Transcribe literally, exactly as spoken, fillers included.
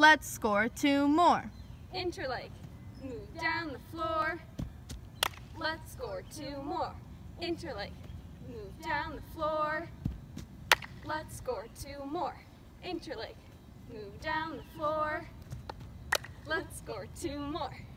Let's score two more. Interlake, move down the floor. Let's score two more. Interlake, move down the floor. Let's score two more. Interlake, move down the floor. Let's score two more.